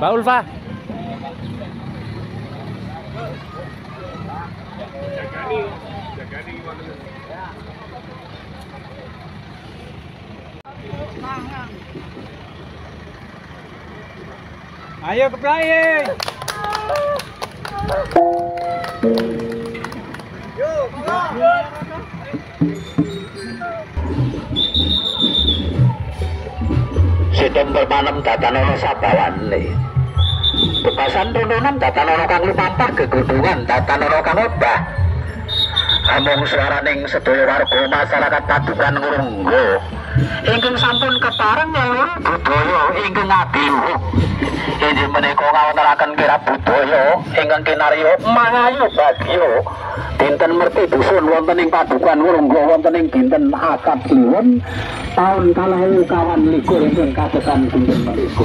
Mbak Ulfa. Ayo ke playing. Sidang bermanem datan ono sabawan nih. Bebasan tontonan datan ono kang lumampah gegudungan datan ono kang obah. Amung suaraning sedaya warga masyarakat Padukan Ngurunggo ingkang sampun kepareng nyaluring budaya ingkang adiluhur. Inggih menika ngawontenaken kirab budaya ingkang kinarya mangayu bagya dinten merti dusun wonten ing Padukan Ngurunggo wonten ing dinten Akad Kliwon taun 2021 ingkang kasetan dinten menika.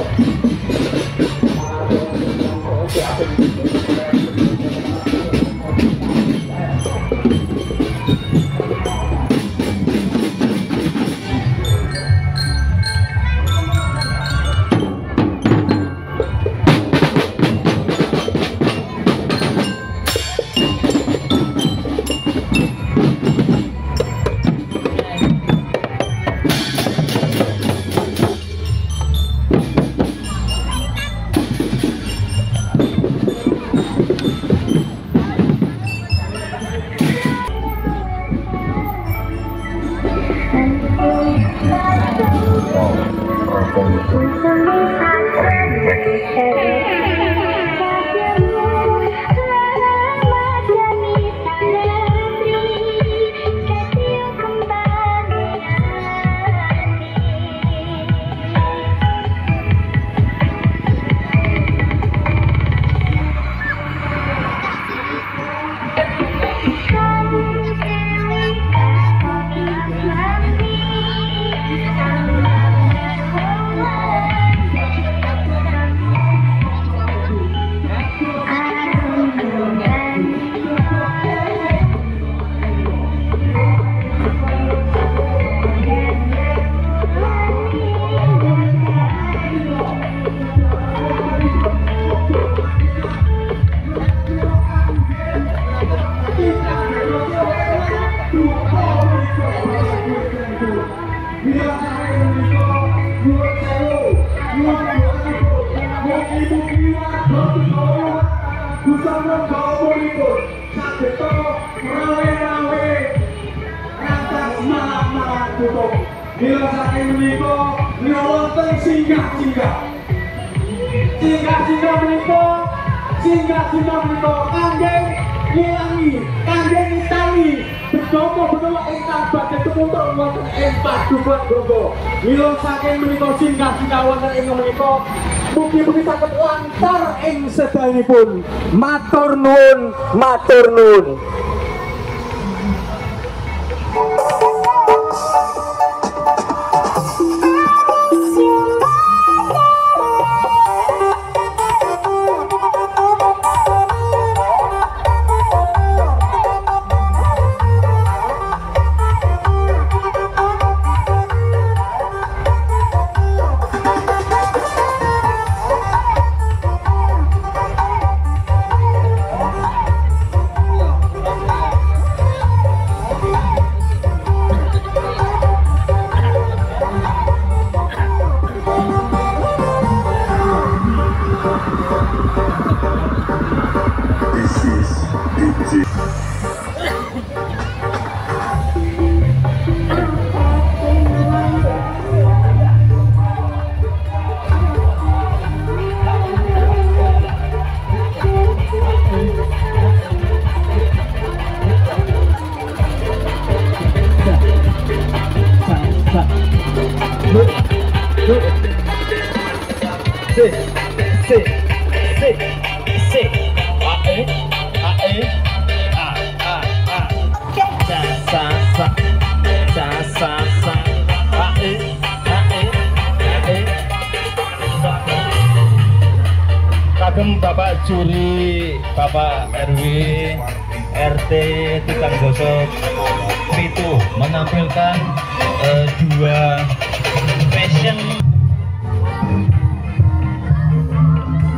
Singgah menika kanggeng ngilangi, kanggeng ngitani bedomo bedomo ingkang badhe tumuntuk wonten ing Padukan Ngurunggo. Mila saking menika singgah wonten ing menika mugi-mugi saged lancar ing sedayanipun. Matur nuwun, matur nuwun. Kagem Bapak Juri, Bapak RW, RT, tukang gosok itu menampilkan dua fashion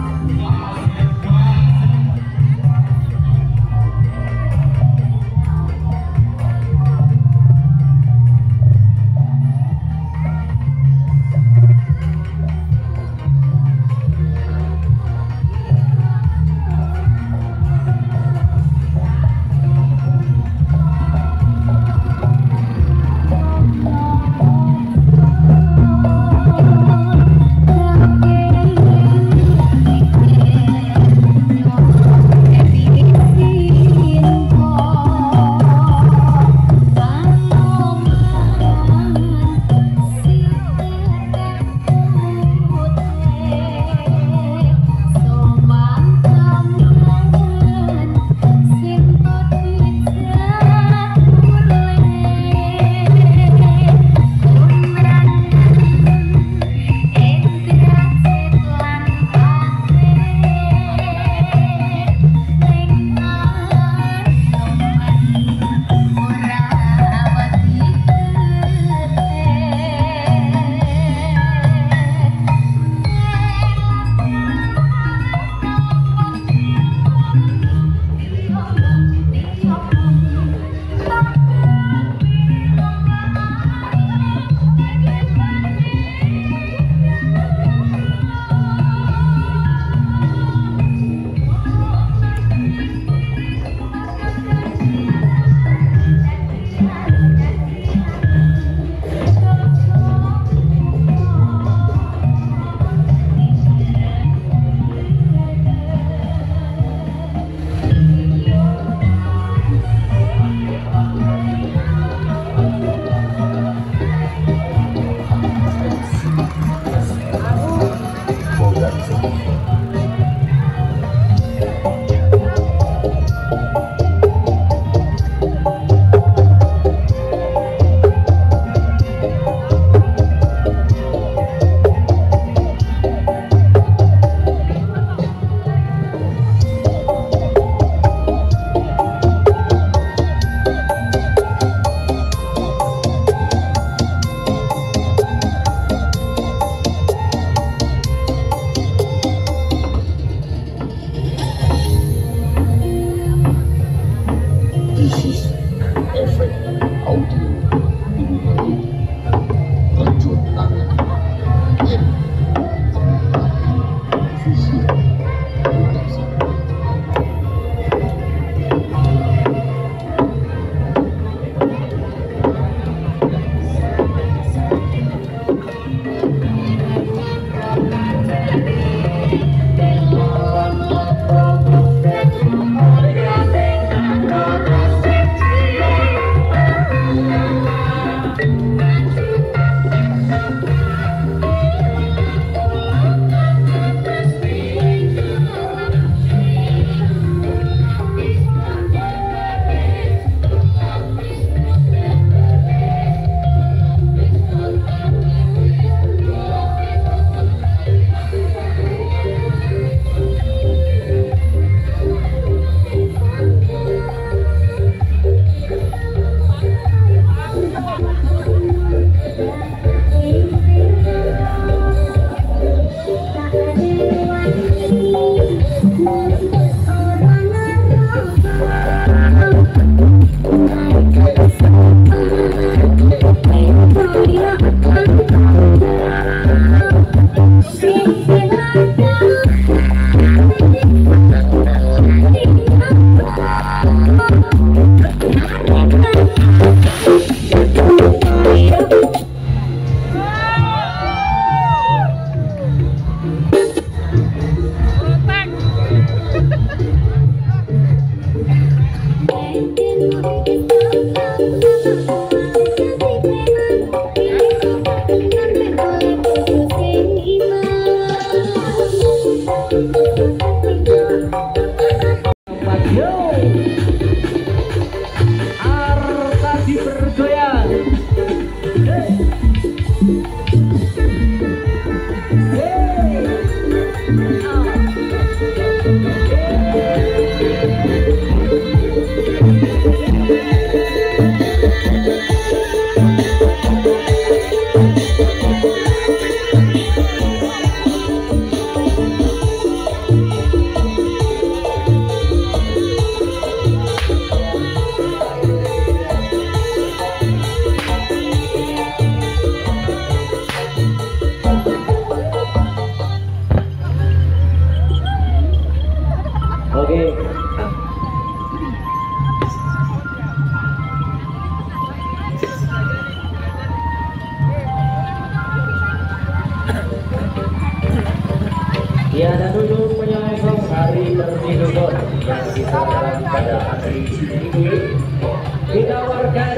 Ya, dan dulu menyongsong hari bersih dukun yang diselenggarakan pada hari ini ditawarkan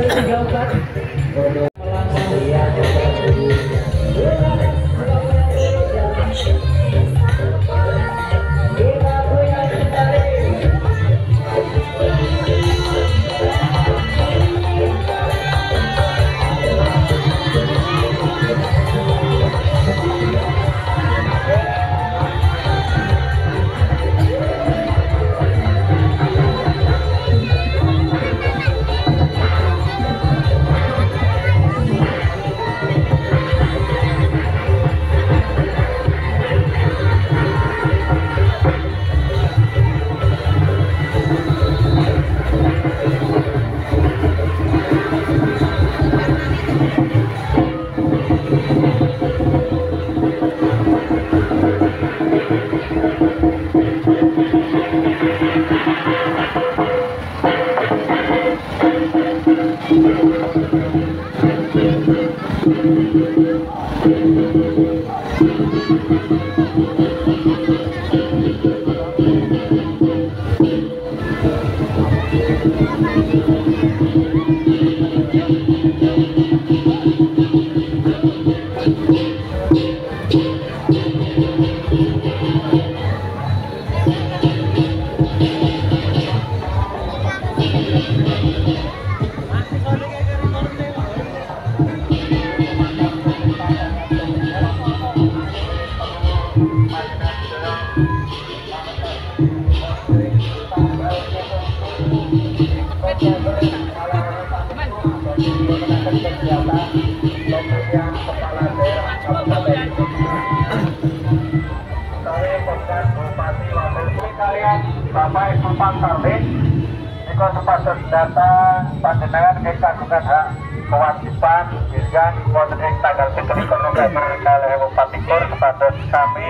34 untuk melaksanakan Bapak Ibu Pangkalik jika sepadan datang panjenengan ing kagungan hak kewajiban yang wonten ing tanggal 1 November 2024 sepadan kami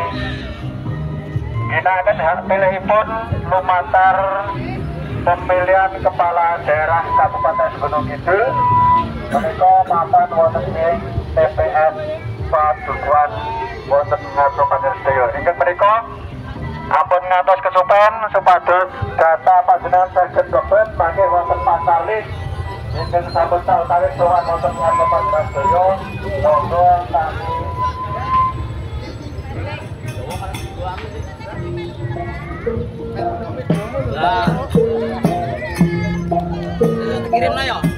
ginakaken hak pilihipun lumantar pemilihan kepala daerah Kabupaten Gunung Kidul menika mapan wonten ing TPS Padukuhan wonten Kabupaten Sedaya. Ingkang menika ampun ngatos kesupen supados data panjenengan saged kebet mangke wonten Pangkalis ingkang sampun sawetawis sowan wonten Kabupaten Sedaya monggo sami Kirim lah ya.